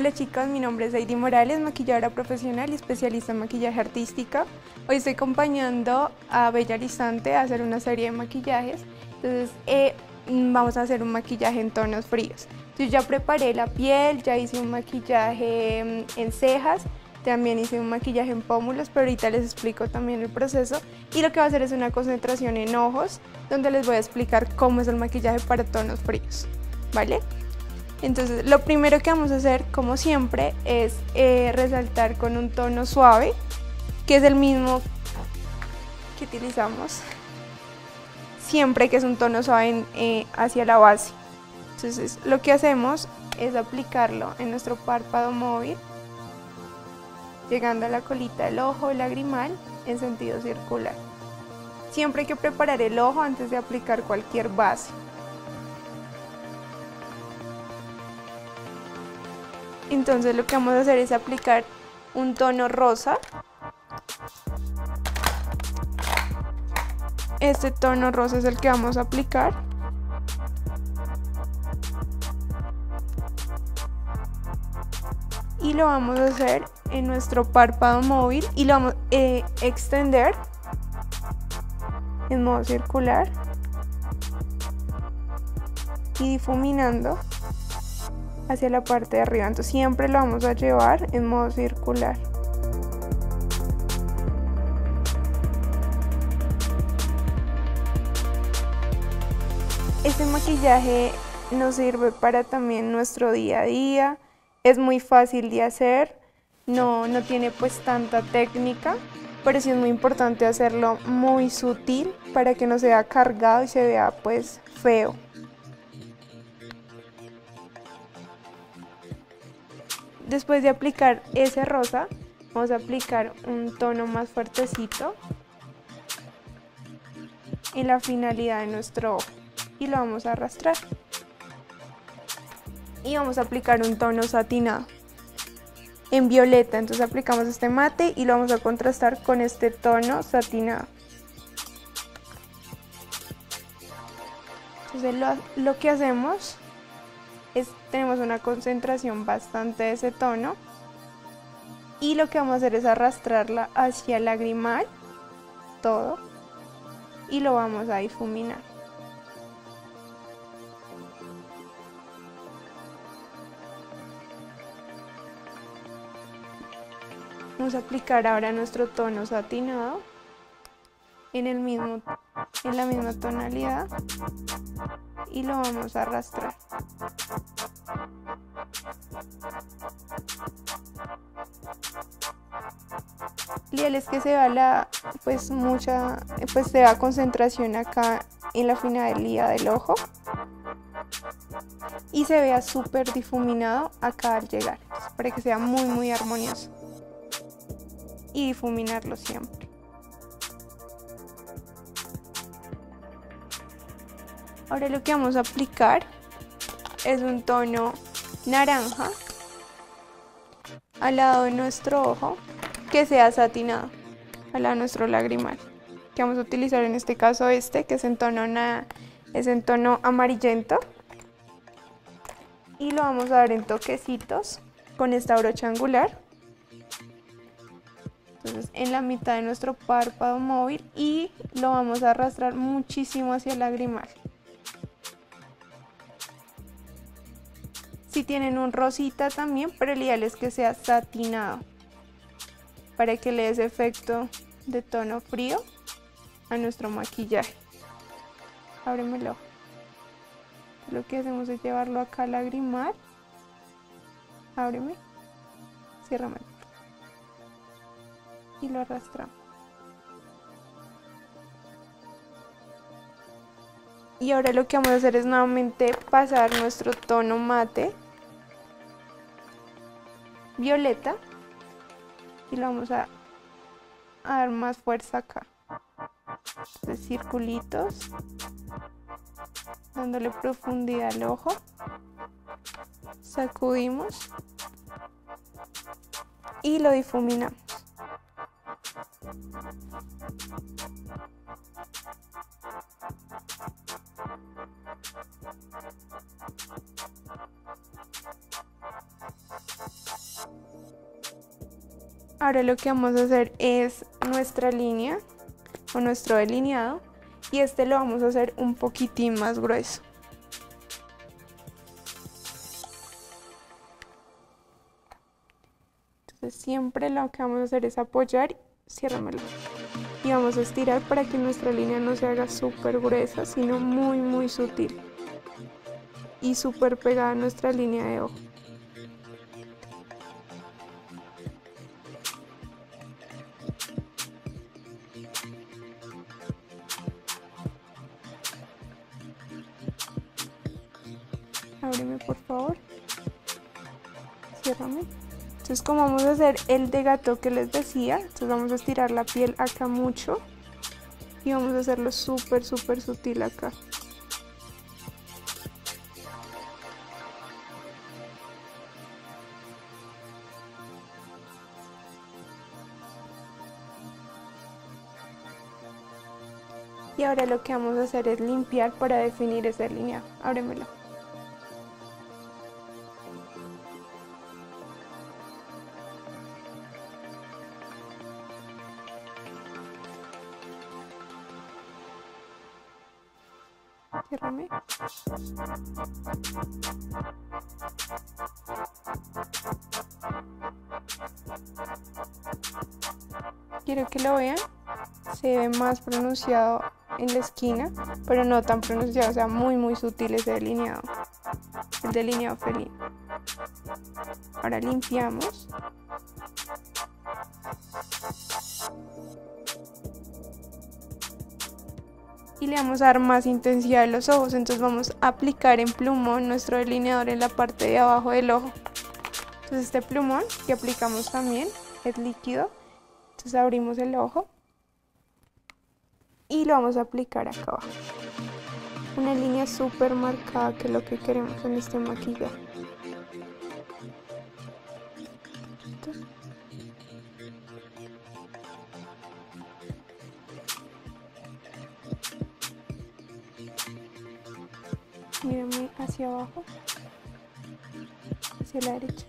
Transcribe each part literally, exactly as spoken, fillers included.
Hola chicos, mi nombre es Heidi Morales, maquilladora profesional y especialista en maquillaje artística. Hoy estoy acompañando a Bella Arizante a hacer una serie de maquillajes. Entonces eh, vamos a hacer un maquillaje en tonos fríos. Entonces ya preparé la piel, ya hice un maquillaje en cejas, también hice un maquillaje en pómulos, pero ahorita les explico también el proceso. Y lo que voy a hacer es una concentración en ojos, donde les voy a explicar cómo es el maquillaje para tonos fríos, ¿vale? Entonces lo primero que vamos a hacer, como siempre, es eh, resaltar con un tono suave, que es el mismo que utilizamos siempre, que es un tono suave en, eh, hacia la base. Entonces lo que hacemos es aplicarlo en nuestro párpado móvil, llegando a la colita del ojo lagrimal en sentido circular. Siempre hay que preparar el ojo antes de aplicar cualquier base. Entonces lo que vamos a hacer es aplicar un tono rosa. Este tono rosa es el que vamos a aplicar. Y lo vamos a hacer en nuestro párpado móvil y lo vamos a eh, extender en modo circular y difuminando hacia la parte de arriba. Entonces siempre lo vamos a llevar en modo circular. Este maquillaje nos sirve para también nuestro día a día. Es muy fácil de hacer, no, no tiene pues tanta técnica, pero sí es muy importante hacerlo muy sutil para que no se vea cargado y se vea pues feo. Después de aplicar ese rosa, vamos a aplicar un tono más fuertecito en la finalidad de nuestro ojo y lo vamos a arrastrar. Y vamos a aplicar un tono satinado en violeta. Entonces aplicamos este mate y lo vamos a contrastar con este tono satinado. Entonces lo, lo que hacemos es, tenemos una concentración bastante de ese tono y lo que vamos a hacer es arrastrarla hacia el lagrimal, todo, y lo vamos a difuminar. Vamos a aplicar ahora nuestro tono satinado en, el mismo, en la misma tonalidad y lo vamos a arrastrar. Lo ideal es que se vea la, pues mucha, pues se vea concentración acá en la finalidad del ojo y se vea súper difuminado acá al llegar, para que sea muy muy armonioso. Y difuminarlo siempre. Ahora lo que vamos a aplicar es un tono naranja al lado de nuestro ojo, que sea satinado, al lado de nuestro lagrimal, que vamos a utilizar en este caso este, que es en tono, na, es en tono amarillento, y lo vamos a dar en toquecitos con esta brocha angular. Entonces en la mitad de nuestro párpado móvil y lo vamos a arrastrar muchísimo hacia el lagrimal. Si tienen un rosita también, pero el ideal es que sea satinado para que le dé ese efecto de tono frío a nuestro maquillaje. Ábremelo. Lo que hacemos es llevarlo acá al lagrimal. Ábreme. Ciérrame. Y lo arrastramos. Y ahora lo que vamos a hacer es nuevamente pasar nuestro tono mate violeta y lo vamos a, a dar más fuerza acá. De circulitos, dándole profundidad al ojo. Sacudimos y lo difuminamos. Ahora lo que vamos a hacer es nuestra línea o nuestro delineado y este lo vamos a hacer un poquitín más grueso. Entonces siempre lo que vamos a hacer es apoyar, ciérramelo. Y vamos a estirar para que nuestra línea no se haga súper gruesa, sino muy muy sutil. Y súper pegada a nuestra línea de ojo. Ábreme por favor. Ciérrame. Entonces como vamos a hacer el de gato que les decía, entonces vamos a estirar la piel acá mucho. Y vamos a hacerlo súper súper sutil acá. Y ahora lo que vamos a hacer es limpiar para definir esa línea. Ábremelo. Ciérrame. Quiero que lo vean. Se ve más pronunciado en la esquina, pero no tan pronunciado, o sea, muy muy sutil ese delineado, el delineado felino. Ahora limpiamos. Y le vamos a dar más intensidad a los ojos, entonces vamos a aplicar en plumón nuestro delineador en la parte de abajo del ojo. Entonces este plumón que aplicamos también es líquido, entonces abrimos el ojo y lo vamos a aplicar acá abajo. Una línea súper marcada, que es lo que queremos en este maquillaje. Mírame hacia abajo, hacia la derecha.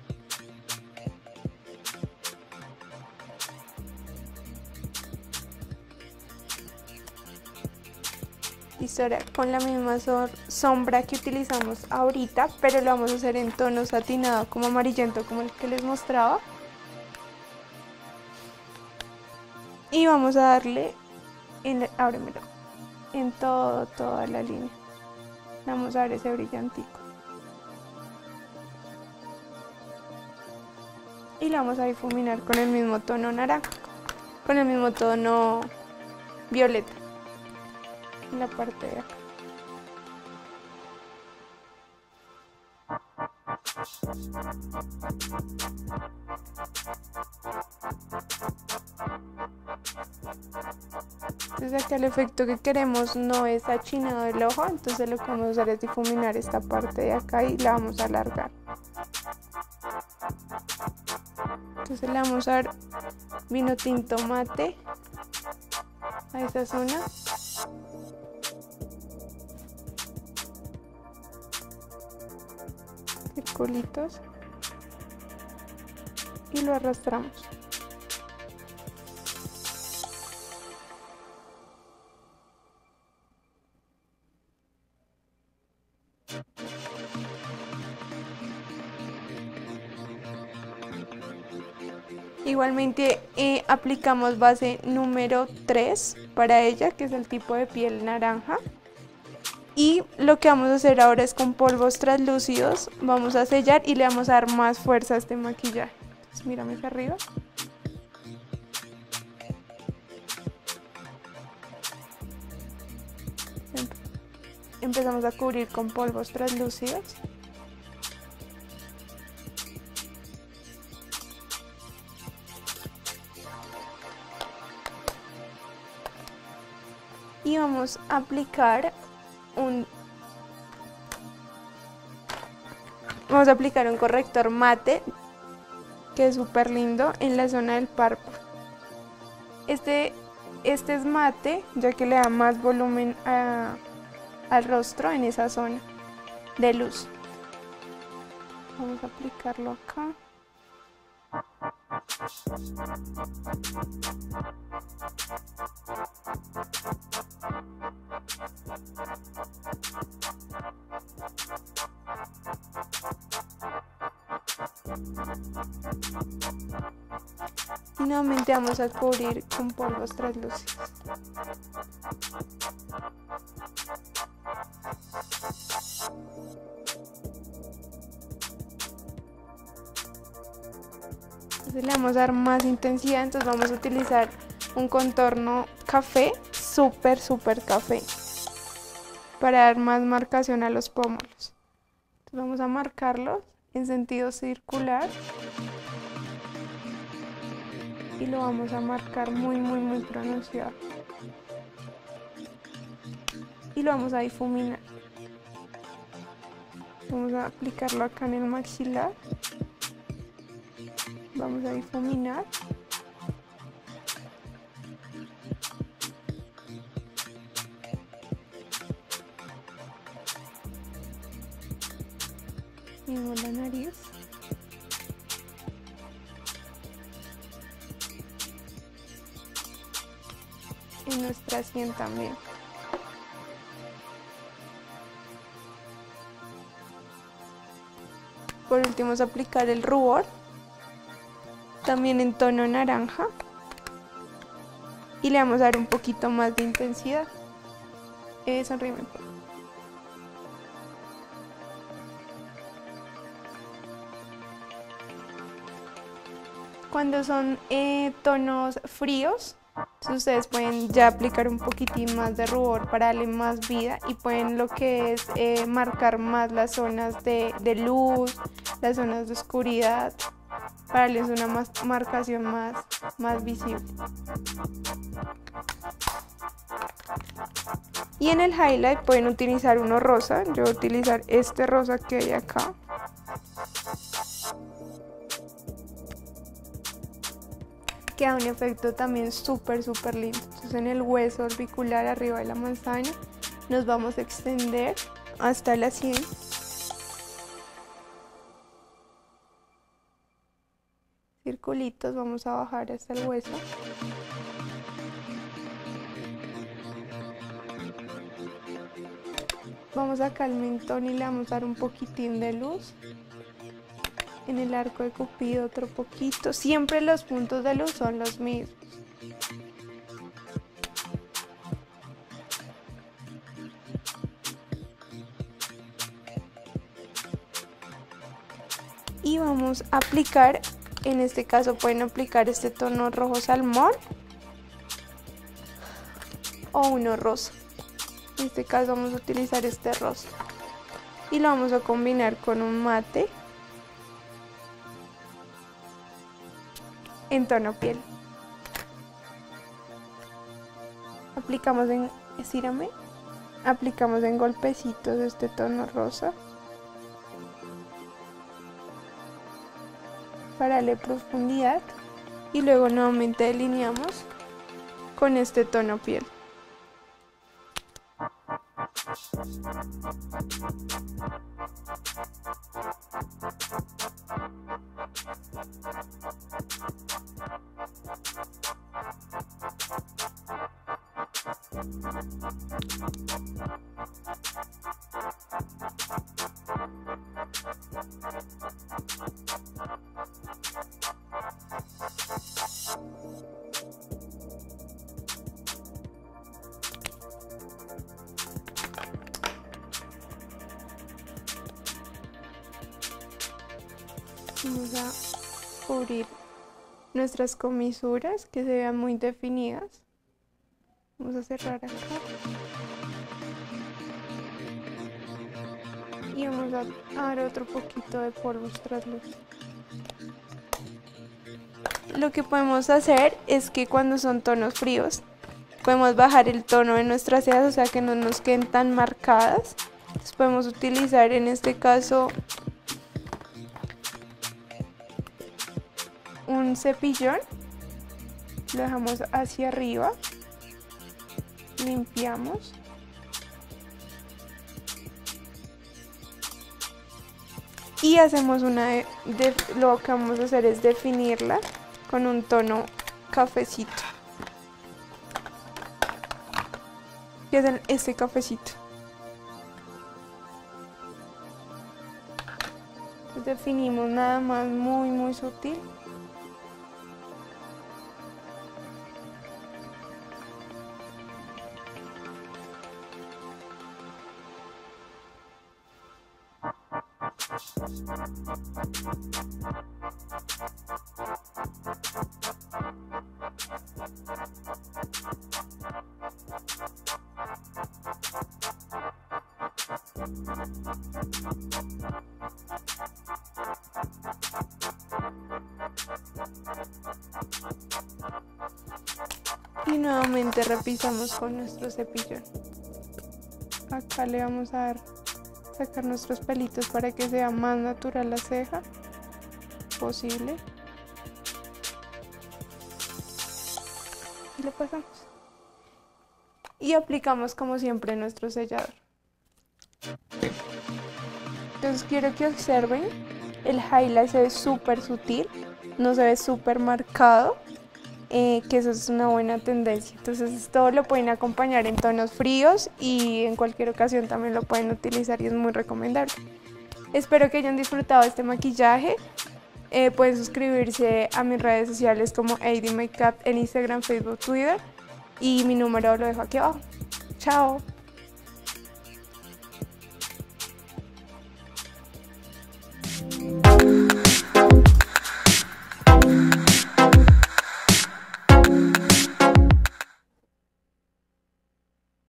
Listo, ahora con la misma sombra que utilizamos ahorita, pero lo vamos a hacer en tono satinado, como amarillento, como el que les mostraba. Y vamos a darle, en, ábremelo, en todo, toda la línea. Vamos a dar ese brillantico. Y lo vamos a difuminar con el mismo tono naranja, con el mismo tono violeta. En la parte de acá. Entonces acá el efecto que queremos no es achinado del ojo, entonces lo que vamos a hacer es difuminar esta parte de acá y la vamos a alargar. Entonces le vamos a dar vino tinto mate a esa zona. Circulitos y lo arrastramos. Igualmente eh, aplicamos base número tres para ella, que es el tipo de piel naranja. Y lo que vamos a hacer ahora es con polvos translúcidos, vamos a sellar y le vamos a dar más fuerza a este maquillaje. Entonces mírame hacia arriba. Empezamos a cubrir con polvos translúcidos. Y vamos a aplicar un vamos a aplicar un corrector mate que es súper lindo en la zona del párpado. Este, este es mate ya que le da más volumen a, al rostro en esa zona de luz. Vamos a aplicarlo acá. Y nuevamente vamos a cubrir con polvos translúcidos. Entonces le vamos a dar más intensidad, entonces vamos a utilizar un contorno café, súper súper café, para dar más marcación a los pómulos. Entonces vamos a marcarlos en sentido circular y lo vamos a marcar muy muy muy pronunciado y lo vamos a difuminar. Vamos a aplicarlo acá en el maxilar, vamos a difuminar mismo la nariz. Y nuestra sien también. Por último vamos a aplicar el rubor, también en tono naranja, y le vamos a dar un poquito más de intensidad. Eh, sonríeme. Cuando son eh, tonos fríos, ustedes pueden ya aplicar un poquitín más de rubor para darle más vida y pueden lo que es eh, marcar más las zonas de, de luz, las zonas de oscuridad, para darles una más, marcación más, más visible. Y en el highlight pueden utilizar uno rosa, yo voy a utilizar este rosa que hay acá. Queda un efecto también súper súper lindo. Entonces en el hueso orbicular arriba de la manzana nos vamos a extender hasta la sien. Circulitos, vamos a bajar hasta el hueso. Vamos acá al mentón y le vamos a dar un poquitín de luz. En el arco de Cupido otro poquito. Siempre los puntos de luz son los mismos. Y vamos a aplicar, en este caso pueden aplicar este tono rojo salmón o uno rosa. En este caso vamos a utilizar este rosa. Y lo vamos a combinar con un mate en tono piel. Aplicamos en, estírame, aplicamos en golpecitos este tono rosa para darle profundidad y luego nuevamente delineamos con este tono piel. Vamos a cubrir nuestras comisuras que se vean muy definidas. Vamos a cerrar acá. Y vamos a dar otro poquito de polvos translúcidos. Lo que podemos hacer es que cuando son tonos fríos, podemos bajar el tono de nuestras cejas, o sea que no nos queden tan marcadas. Entonces podemos utilizar en este caso un cepillón, lo dejamos hacia arriba, limpiamos y hacemos una de, de, lo que vamos a hacer es definirla con un tono cafecito. Que es el- este cafecito. Entonces definimos nada más muy muy sutil. Y nuevamente repisamos con nuestro cepillón. Acá le vamos a dar, sacar nuestros pelitos para que sea más natural la ceja posible. Y le pasamos. Y aplicamos como siempre nuestro sellador. Entonces quiero que observen, el highlight se ve súper sutil, no se ve súper marcado. Eh, que eso es una buena tendencia. Entonces esto lo pueden acompañar en tonos fríos y en cualquier ocasión también lo pueden utilizar y es muy recomendable. Espero que hayan disfrutado este maquillaje. Eh, pueden suscribirse a mis redes sociales como A D Makeup en Instagram, Facebook, Twitter, y mi número lo dejo aquí abajo. Chao.